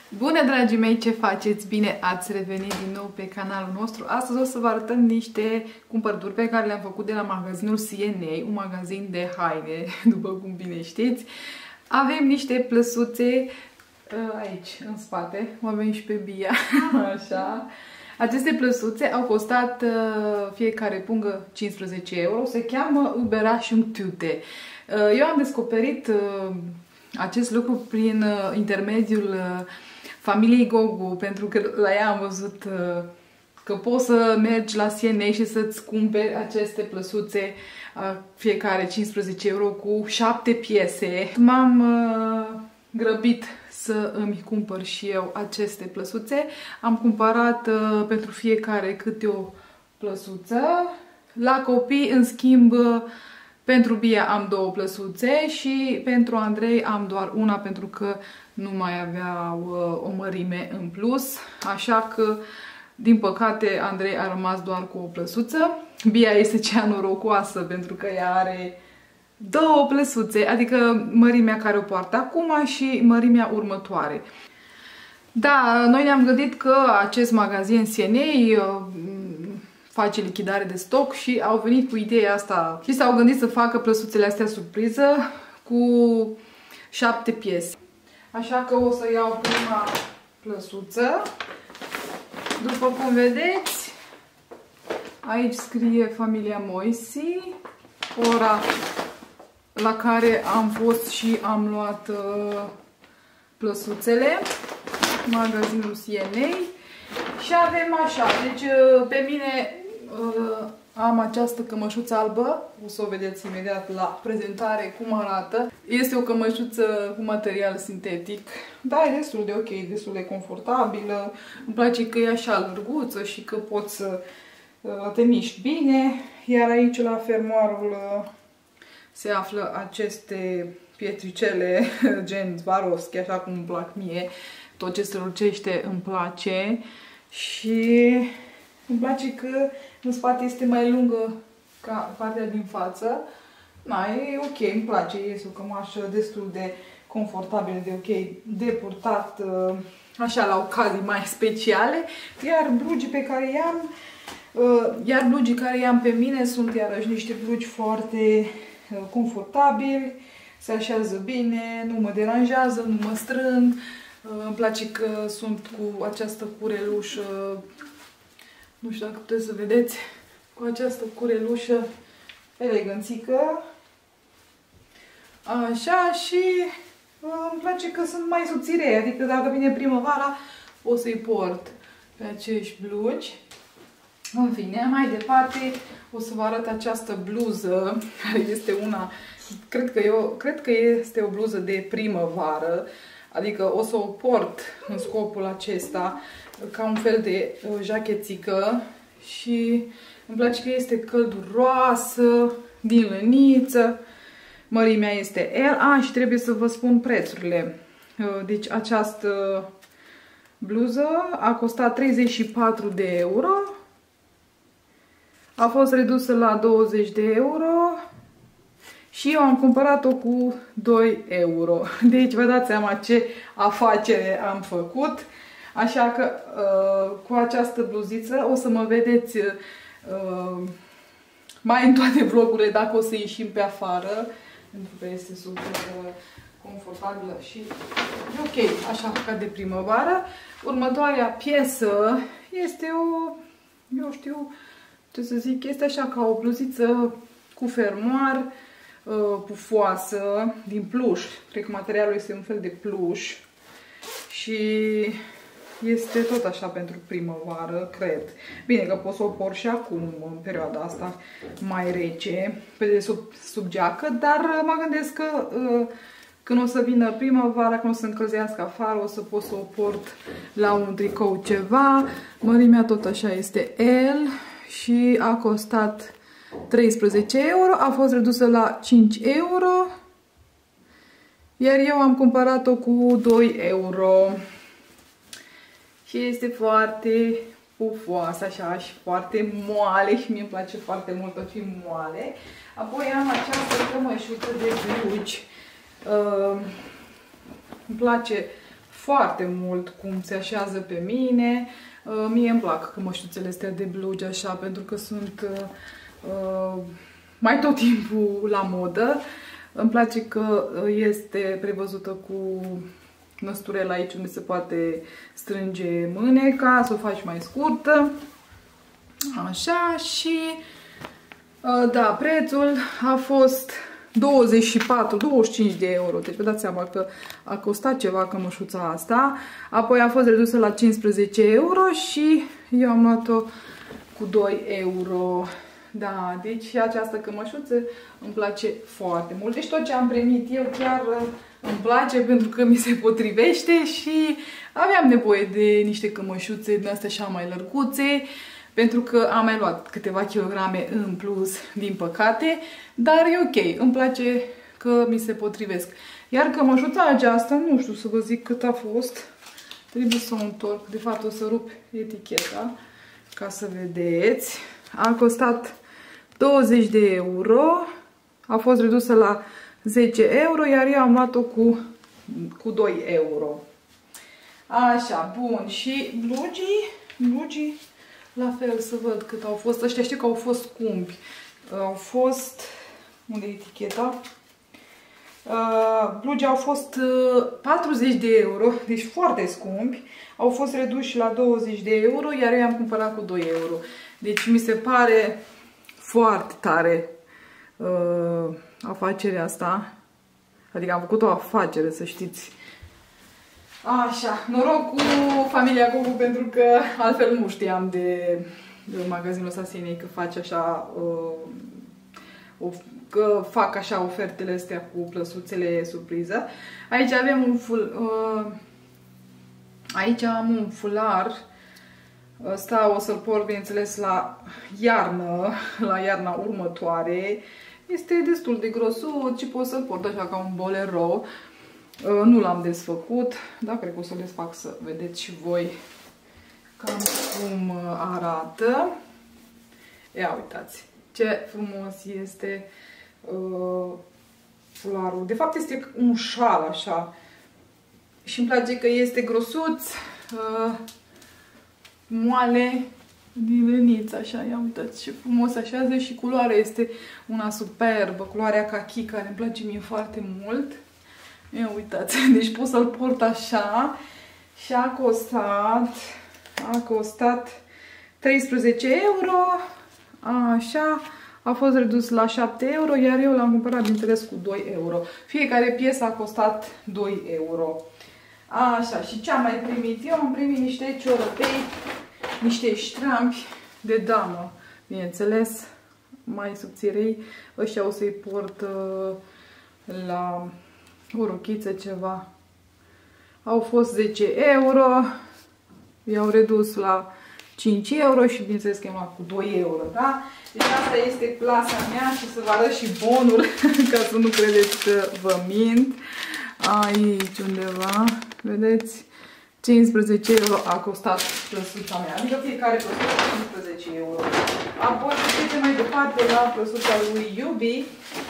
Bună, dragii mei, ce faceți? Bine ați revenit din nou pe canalul nostru. Astăzi o să vă arătăm niște cumpărături pe care le-am făcut de la magazinul CNA, un magazin de haine, după cum bine știți. Avem niște plăsuțe aici, în spate, o avem și pe Bia, așa. Aceste plăsuțe au costat fiecare pungă 15 euro, se cheamă Überraschungstüte. Eu am descoperit acest lucru prin intermediul familiei Gogu, pentru că la ea am văzut că poți să mergi la CNA și să-ți cumperi aceste plăsuțe fiecare 15 euro cu 7 piese. M-am grăbit să îmi cumpăr și eu aceste plăsuțe. Am cumpărat pentru fiecare câte o plăsuță. La copii, în schimb, pentru Bia am 2 plăsuțe și pentru Andrei am doar una, pentru că nu mai aveau o mărime în plus. Așa că, din păcate, Andrei a rămas doar cu o plăsuță. Bia este cea norocoasă pentru că ea are 2 plăsuțe, adică mărimea care o poartă acum și mărimea următoare. Da, noi ne-am gândit că acest magazin CNA face lichidare de stoc și au venit cu ideea asta și s-au gândit să facă plăsuțele astea surpriză cu 7 piese. Așa că o să iau prima plăsuță. După cum vedeți, aici scrie familia Moisi, ora la care am fost și am luat plăsuțele, magazinul CNA. Și avem așa, deci pe mine am această cămășuță albă, o să o vedeți imediat la prezentare cum arată. Este o cămășuță cu material sintetic, dar e destul de ok, destul de confortabilă. Îmi place că e așa lărguță și că poți să te miști bine. Iar aici la fermoarul se află aceste pietricele gen Swarovski, așa cum îmi plac mie. Tot ce strălucește îmi place. Și îmi place că în spate este mai lungă ca partea din față. Da, e ok, îmi place, este o cămașă destul de confortabilă, de ok, de purtat așa la ocazii mai speciale. Iar blugii pe care i-am, pe mine sunt iarăși niște blugi foarte confortabili, se așează bine, nu mă deranjează, nu mă strâng. Îmi place că sunt cu această curelușă, nu știu dacă puteți să vedeți, cu această curelușă eleganțică. Așa, și îmi place că sunt mai subțire, adică dacă vine primăvara o să-i port pe acești blugi. În fine, mai departe o să vă arăt această bluză, care este una, cred că este o bluză de primăvară. Adică o să o port în scopul acesta ca un fel de jachețică și îmi place că este călduroasă, din lăniță. Mărimea este L. Și trebuie să vă spun prețurile. Deci această bluză a costat 34 de euro. A fost redusă la 20 de euro. Și eu am cumpărat-o cu 2 euro. Deci vă dați seama ce afacere am făcut. Așa că cu această bluziță o să mă vedeți mai în toate vlogurile dacă o să ieșim pe afară. Pentru că este super confortabilă și e ok, așa ca de primăvară. Următoarea piesă este o, eu știu ce să zic, este așa ca o bluziță cu fermoar, pufoasă, din pluș. Cred că materialul este un fel de pluș și este tot așa pentru primăvară, cred. Bine că pot să o port și acum, în perioada asta mai rece, pe sub geacă, dar mă gândesc că când o să vină primăvara, când o să încălzească afară, o să pot să o port la un tricou ceva. Mărimea tot așa este L și a costat 13 euro, a fost redusă la 5 euro, iar eu am cumpărat-o cu 2 euro. Și este foarte pufoasă, așa, și foarte moale și mie îmi place foarte mult tot fi moale. Apoi am această cămășuță de blugi. Îmi place foarte mult cum se așează pe mine. Mie îmi plac cămășuțele astea de blugi așa, pentru că sunt mai tot timpul la modă. Îmi place că este prevăzută cu năsturel aici unde se poate strânge mâneca, să o faci mai scurtă. Așa, și da, prețul a fost 24-25 de euro. Deci vă dați seama că a costat ceva cămășuța asta. Apoi a fost redusă la 15 euro și eu am luat-o cu 2 euro. Da, deci această cămășuță îmi place foarte mult. Deci tot ce am primit eu chiar îmi place pentru că mi se potrivește și aveam nevoie de niște cămășuțe din astea așa mai lărguțe, pentru că am mai luat câteva kilograme în plus, din păcate, dar e ok, îmi place că mi se potrivesc. Iar cămășuța aceasta, nu știu să vă zic cât a fost, trebuie să o întorc, de fapt o să rup eticheta ca să vedeți. A costat 20 de euro, a fost redusă la 10 euro, iar eu am luat-o cu 2 euro. Așa, bun, și blugii, la fel, să văd cât au fost. Ăștia știu că au fost scumpi. Au fost... Unde e eticheta? Blugii au fost 40 de euro, deci foarte scumpi. Au fost reduși la 20 de euro, iar eu am cumpărat cu 2 euro. Deci mi se pare foarte tare afacerea asta. Adică am făcut o afacere, să știți. Așa, noroc cu familia Cocu, pentru că altfel nu știam de magazinul ăsta Sinei că face așa, că fac așa ofertele astea cu plăsuțele surpriză. Aici avem aici am un fular. Ăsta o să-l port, bineînțeles, la iarna următoare. Este destul de grosuț și pot să-l port așa ca un bolero. Nu l-am desfăcut, dar cred că o să le fac să vedeți și voi cam cum arată. Ia uitați ce frumos este fularul. De fapt este un șal așa și îmi place că este grosuț, moale, din lăniță, așa, ia uitați ce frumos așează și culoarea este una superbă, culoarea kaki, care îmi place mie foarte mult. Ia uitați, deci pot să-l port așa și a costat 13 euro, așa, a fost redus la 7 euro, iar eu l-am cumpărat, bineînțeles, cu 2 euro. Fiecare piesă a costat 2 euro. Așa, și ce am mai primit? Eu am primit niște ciorăpei, niște ștrampi de damă, bineînțeles, mai subțirei. Ăștia o să-i port la o rochiță, ceva. Au fost 10 euro, i-au redus la 5 euro și bineînțeles că am luat cu 2 euro, da? Deci asta este plasa mea și să vă arăt și bonul, ca să nu credeți că vă mint. Aici undeva, vedeți? 15 euro a costat plăsuța mea, adică fiecare plăsuță 15 euro. Apoi trecem mai departe la plăsuța lui Iubi.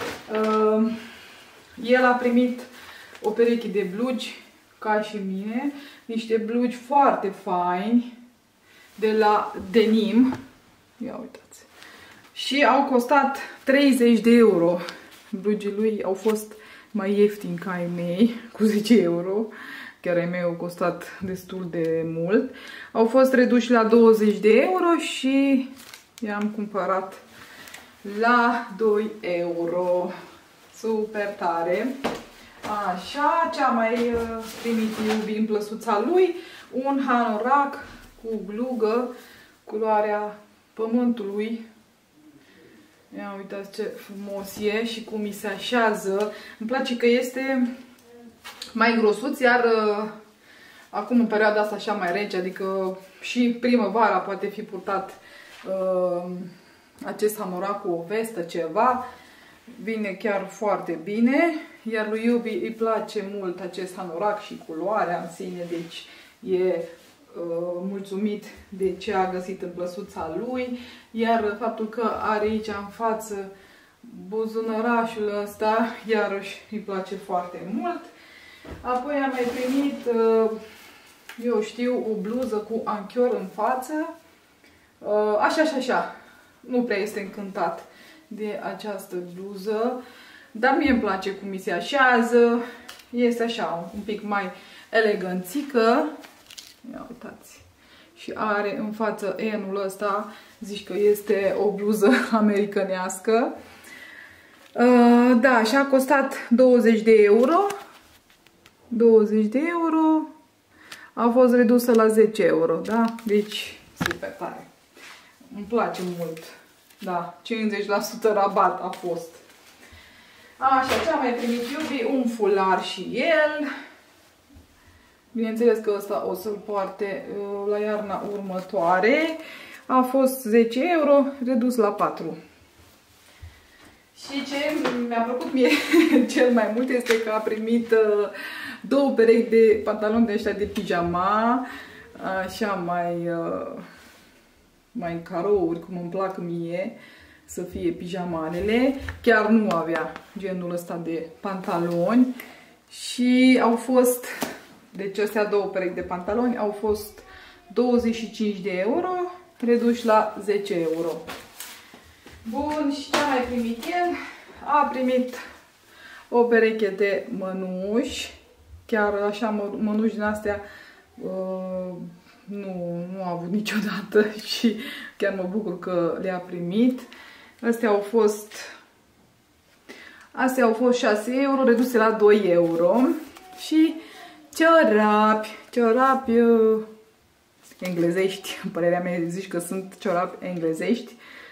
El a primit o pereche de blugi, ca și mine, niște blugi foarte faini de la Denim. Ia uitați. Și au costat 30 de euro. Blugii lui au fost mai ieftini ca ai mei, cu 10 euro. Chiar ai mei au costat destul de mult. Au fost reduși la 20 de euro și i-am cumpărat la 2 euro. Super tare! Așa, ce-a mai primit Iubi în plăsuța lui? Un hanorac cu glugă, culoarea pământului. Ia uitați ce frumos e și cum mi se așează. Îmi place că este mai grosuț, iar acum în perioada asta așa mai rece, adică și primăvara poate fi purtat acest hanorac cu o vestă, ceva. Vine chiar foarte bine, iar lui Iubi îi place mult acest hanorac și culoarea în sine, deci e mulțumit de ce a găsit în plăsuța lui, iar faptul că are aici în față buzunărașul ăsta, iarăși îi place foarte mult. Apoi am mai primit eu știu, o bluză cu anchior în față. Așa. Nu prea este încântat de această bluză, dar mie îmi place cum mi se așează. Este așa, un pic mai eleganțică. Ia uitați. Și are în față N-ul ăsta, zici că este o bluză americanească. Da, și a costat 20 de euro. 20 de euro. A fost redusă la 10 euro, da? Deci, super tare. Îmi place mult. Da, 50% rabat a fost. Așa, ce am mai primit iubii? Un fular și el. Bineînțeles că ăsta o să-l poarte la iarna următoare. A fost 10 euro, redus la 4. Și ce mi-a plăcut mie cel mai mult este că a primit două perechi de pantaloni de ăștia de pijama, așa mai carouri, cum îmi plac mie să fie pijamanele. Chiar nu avea genul ăsta de pantaloni și au fost, deci astea două perechi de pantaloni au fost 25 de euro, reduși la 10 euro. Bun, și ce a mai primit el? A primit o pereche de mănuși, chiar așa mănuși din astea nu a avut niciodată și chiar mă bucur că le-a primit. Astea au fost 6 euro, reduse la 2 euro. Și ciorapi englezești, în părerea mea zici că sunt ciorapi englezești.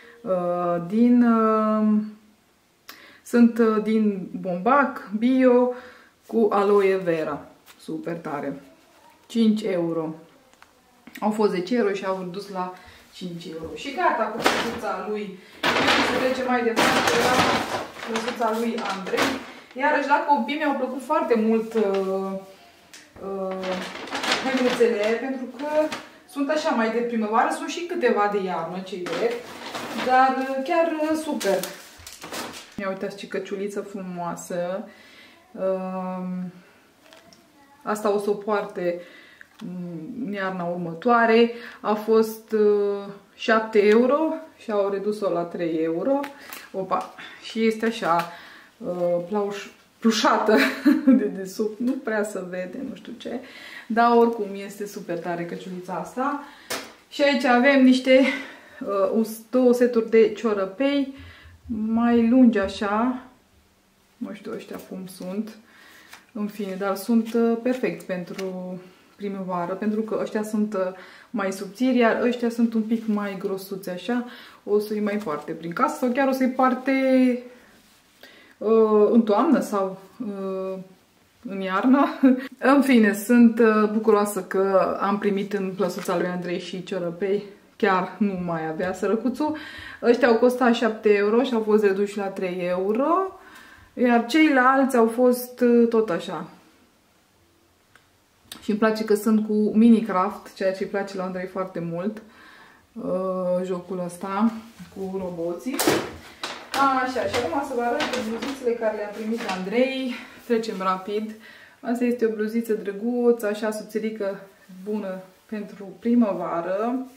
Sunt din Bombac, bio, cu aloe vera. Super tare. 5 euro. Au fost 10 euro și au redus la 5 euro. Și gata cu plăsuța lui. Se trece mai departe la plăsuța lui Andrei. Iarăși la copii mi-au plăcut foarte mult hăinuțele, pentru că sunt așa mai de primăvară, sunt și câteva de iarnă, cei drept, dar chiar super. Ia uitați ce căciuliță frumoasă. Asta o să o poarte în iarna următoare. A fost 7 euro și au redus-o la 3 euro. Opa! Și este așa plușată de desubt. Nu prea se vede, nu știu ce. Dar oricum este super tare căciulița asta. Și aici avem niște două seturi de ciorăpei mai lungi așa. Nu știu ăștia cum sunt. În fine, dar sunt perfect pentru primăvară, pentru că ăștia sunt mai subțiri, iar ăștia sunt un pic mai grosuți așa. O să-i mai poarte prin casă sau chiar o să-i poarte în toamnă sau în iarnă. În fine, sunt bucuroasă că am primit în plăsuța lui Andrei și ciorăpei. Chiar nu mai avea sărăcuțul. Ăștia au costat 7 euro și au fost reduși la 3 euro. Iar ceilalți au fost tot așa. Și îmi place că sunt cu Minecraft, ceea ce îi place la Andrei foarte mult. Jocul ăsta cu roboții. Așa, și acum să vă arăt bluzițele care le-a primit Andrei. Trecem rapid. Asta este o bluziță drăguță, așa subțirică, bună pentru primăvară.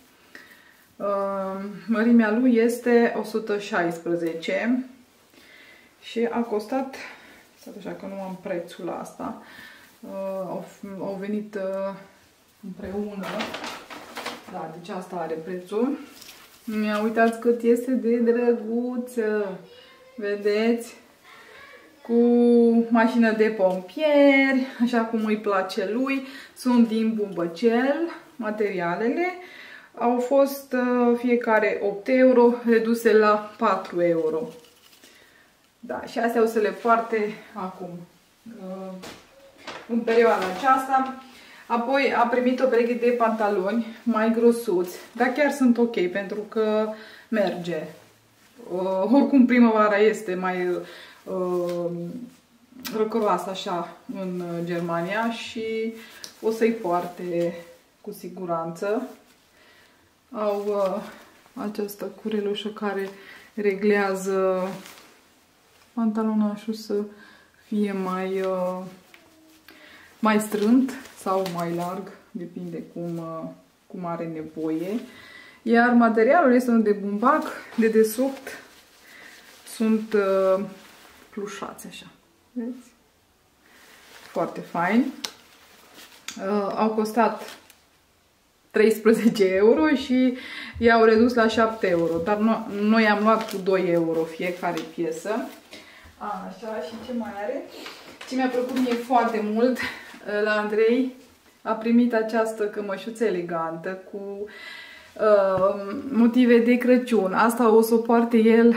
Mărimea lui este 116 și a costat, așa că nu am prețul la asta, au venit împreună, da, deci asta are prețul. Uitați cât este de drăguță, vedeți? Cu mașină de pompieri, așa cum îi place lui, sunt din bumbăcel, materialele. Au fost fiecare 8 euro, reduse la 4 euro. Da, și astea o să le poarte acum, în perioada aceasta. Apoi a primit o pereche de pantaloni mai grosuți, dar chiar sunt ok, pentru că merge. Oricum primăvara este mai răcoroasă așa în Germania și o să-i poarte cu siguranță. Au această curelușă care reglează pantalonașul să fie mai strânt sau mai larg, depinde cum are nevoie. Iar materialul este unul de bumbac, de desubt sunt plușați așa, vedeți? Foarte fain. Au costat 13 euro și i-au redus la 7 euro, dar noi am luat cu 2 euro fiecare piesă. Așa, și ce mai are? Ce mi-a plăcut mie foarte mult la Andrei, a primit această cămășuță elegantă cu motive de Crăciun. Asta o să o poarte el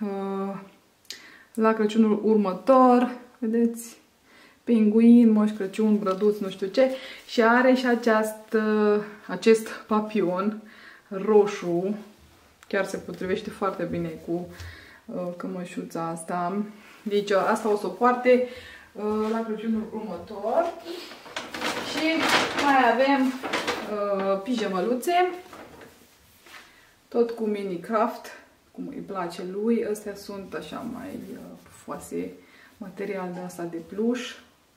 la Crăciunul următor, vedeți? Pinguin, Moș Crăciun, brăduț, nu știu ce. Și are și acest papion roșu. Chiar se potrivește foarte bine cu cămășuța asta. Deci asta o să o poarte la Crăciunul următor. Și mai avem pijamăluțe. Tot cu mini craft, cum îi place lui. Astea sunt așa mai pufoase, material de asta de pluș.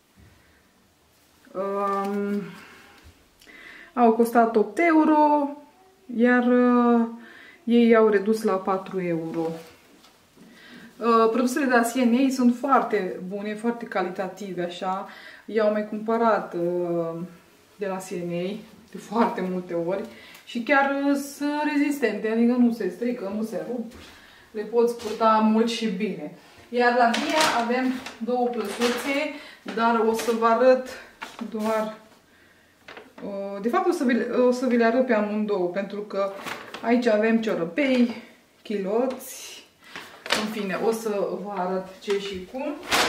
Au costat 8 euro, iar ei au redus la 4 euro. Produsele de la CNA sunt foarte bune, foarte calitative, așa. I-au mai cumpărat de la CNA de foarte multe ori și chiar sunt rezistente, adică nu se strică, nu se rup, le poți purta mult și bine. Iar la Via avem două plăsuțe, dar o să vă arăt doar... De fapt o să vi le arăt pe amândouă, pentru că aici avem ciorăpei, chiloți, în fine, o să vă arăt ce și cum.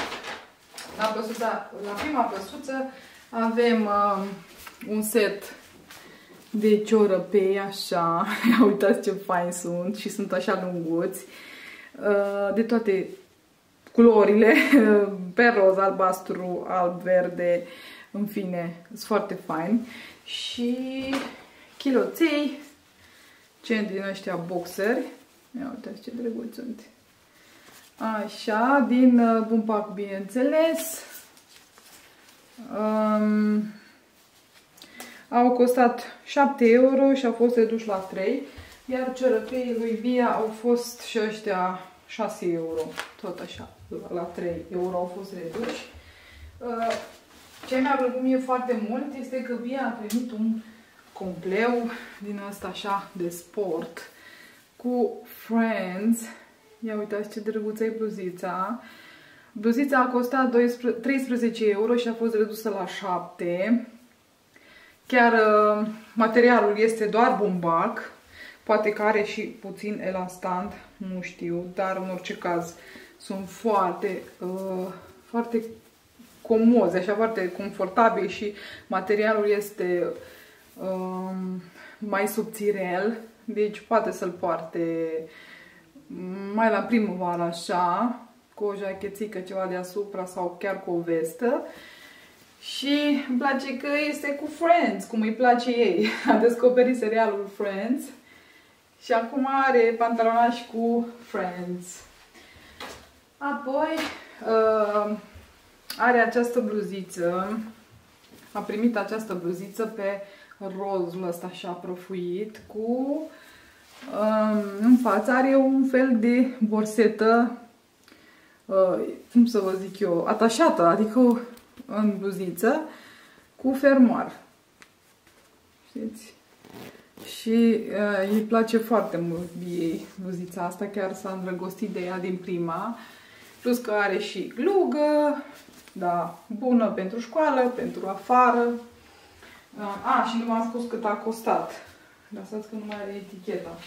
La prima plăsuță avem un set de ciorăpei, așa, uitați ce fain sunt și sunt așa lunguți, de toate culorile, pe roz, albastru, alb, verde, în fine, sunt foarte fain. Și chiloței, ce din ăștia boxeri, ia uitați ce drăguți sunt. Așa, din bumbac, bineînțeles. Au costat 7 euro și au fost reduși la 3, iar ciorăpeii lui Via au fost și ăștia 6 euro, tot așa, la 3 euro au fost reduși. Ce mi-a plăcut mie foarte mult este că Via a primit un compleu din ăsta așa de sport cu Friends. Ia uitați ce drăguță e bluzița. Bluzița a costat 13 euro și a fost redusă la 7. Chiar materialul este doar bumbac. Poate că are și puțin elastant, nu știu, dar în orice caz sunt foarte, foarte comozi, așa, foarte confortabil și materialul este mai subțirel, deci poate să-l poarte mai la primăvară așa, cu o jachețică ceva deasupra sau chiar cu o vestă. Și îmi place că este cu Friends, cum îi place ei. A descoperit serialul Friends și acum are pantalonași cu Friends. Apoi are această bluziță. A primit această bluziță pe rozul ăsta așa prăfuit cu... în față are un fel de borsetă, cum să vă zic eu, atașată, adică în bluziță, cu fermoar. Știți? Și îi place foarte mult ei bluzița asta, chiar s-a îndrăgostit de ea din prima. Plus că are și glugă, da, bună pentru școală, pentru afară. Și nu m-am spus cât a costat. Lăsați că nu mai are eticheta.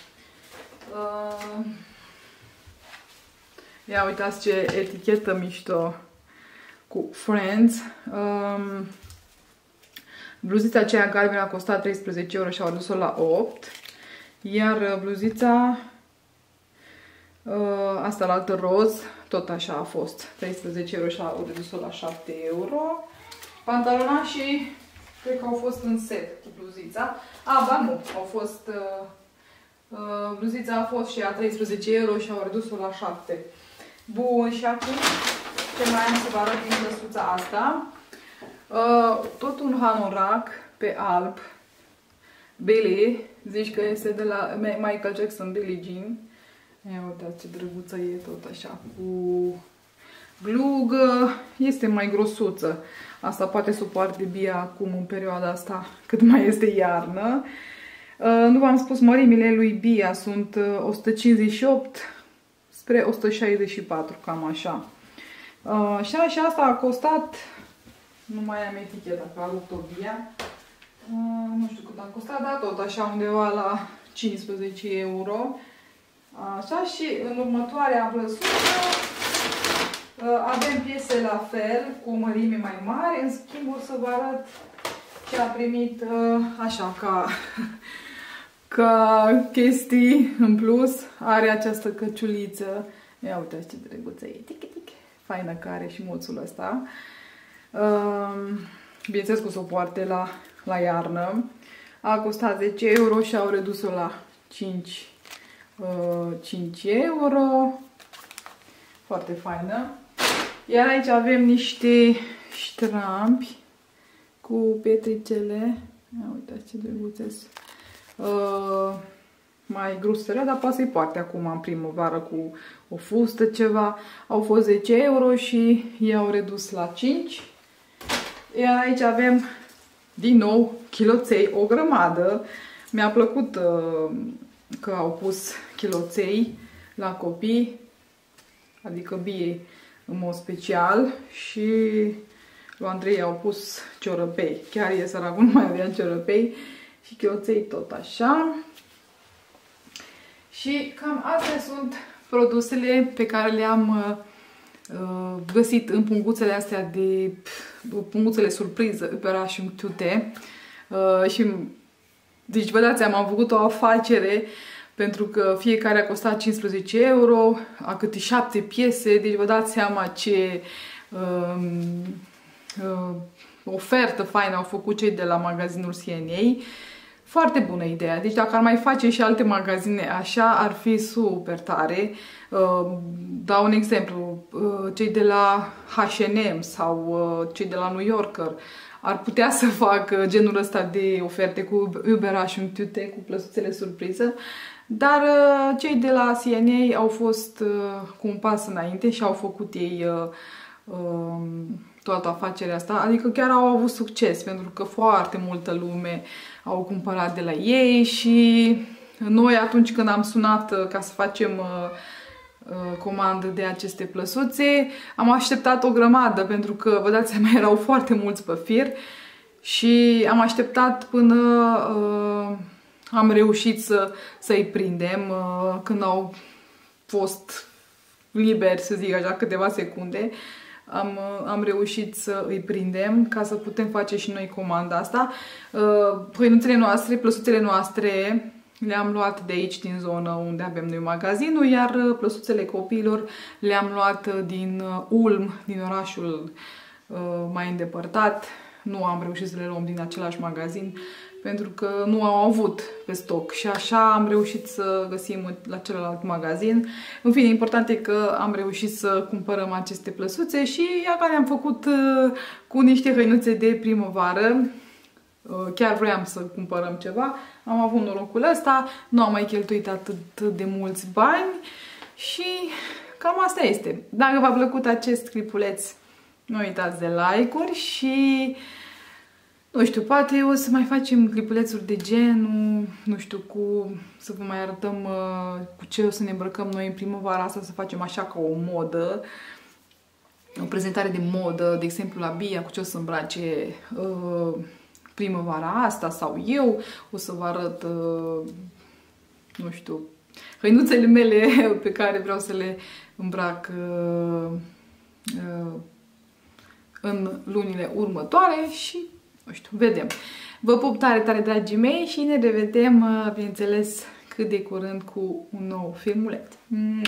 Ia uitați ce etichetă mișto cu Friends. Bluzița aceea galbenă a costat 13 euro și au redus-o la 8. Iar bluzița asta la altă roz, tot așa a fost 13 euro și au redus-o la 7 euro. Pantalonașii cred că au fost în set cu bluzița. Ba nu, au fost... bluzița a fost și a 13 euro și au redus-o la 7. Bun, și acum ce mai am să vă arăt din plăsuța asta? Tot un hanorac pe alb. Billie, zici că este de la Michael Jackson, Billie Jean. Ia uitați ce drăguță e, tot așa, cu glugă. Este mai grosuță. Asta poate să o poarte Bia acum în perioada asta, cât mai este iarnă. Nu v-am spus, mărimile lui Bia sunt 158 spre 164, cam așa. Și asta a costat, nu mai am eticheta, că a rupt-o Bia. Nu știu cât a costat, dar tot așa undeva la 15 euro. Așa, și în următoarea plăsuță avem piese la fel, cu mărime mai mari. În schimb, o să vă arăt ce a primit așa, ca chestii în plus. Are această căciuliță. Ia uitați ce drăguță e. Faină că are și mulțul ăsta. Bineînțeles că o să o poarte la iarnă. A costat 10 euro și au redus-o la 5 euro. Foarte faină. Iar aici avem niște ștrampi cu pietricele. Ia uitați ce drăguțe. Mai grusele, dar poate să-i poarte acum în primăvară cu o fustă ceva. Au fost 10 euro și i-au redus la 5. Iar aici avem din nou chiloței, o grămadă. Mi-a plăcut că au pus chiloței la copii, adică Biei în mod special, și lui Andrei au pus ciorăpei. Chiar e săracul, nu mai avea ciorăpei, și chiloței tot așa. Și cam astea sunt produsele pe care le-am găsit în punguțele astea de punguțele surpriză Überraschung Tüte. Și deci vă dați seama, am făcut o afacere pentru că fiecare a costat 15 euro, a câte 7 piese, deci vă dați seama ce ofertă faină au făcut cei de la magazinul C&A. Foarte bună ideea. Deci dacă ar mai face și alte magazine așa, ar fi super tare. Dau un exemplu. Cei de la H&M sau cei de la New Yorker ar putea să facă genul ăsta de oferte cu Überraschung Tüte, cu plăsuțele surpriză. Dar cei de la C&A au fost cu un pas înainte și au făcut ei toată afacerea asta. Adică chiar au avut succes, pentru că foarte multă lume au cumpărat de la ei. Și noi, atunci când am sunat ca să facem comandă de aceste plăsuțe, am așteptat o grămadă, pentru că, vă dați seama, erau foarte mulți pe fir și am așteptat până am reușit să-i prindem, când au fost liberi, să zic așa, câteva secunde. Am reușit să îi prindem ca să putem face și noi comanda asta. Hăinuțele noastre, plăsuțele noastre le-am luat de aici, din zonă unde avem noi magazinul, iar plăsuțele copiilor le-am luat din Ulm, din orașul mai îndepărtat. Nu am reușit să le luăm din același magazin pentru că nu au avut pe stoc și așa am reușit să găsim la celălalt magazin. În fine, important e că am reușit să cumpărăm aceste plăsuțe și iată, le-am făcut cu niște hăinuțe de primăvară. Chiar vreau să cumpărăm ceva, am avut norocul ăsta, nu am mai cheltuit atât de mulți bani și cam asta este. Dacă v-a plăcut acest clipuleț, nu uitați de like-uri și nu știu, poate o să mai facem clipulețuri de genul, nu știu, să vă mai arătăm cu ce o să ne îmbrăcăm noi în primăvara asta, să facem așa ca o modă, o prezentare de modă, de exemplu la Bia, cu ce o să îmbrace primăvara asta, sau eu o să vă arăt, nu știu, hăinuțele mele pe care vreau să le îmbrac în lunile următoare și, nu știu, vedem. Vă pup tare, tare, dragii mei, și ne revedem, bineînțeles, cât de curând cu un nou filmuleț.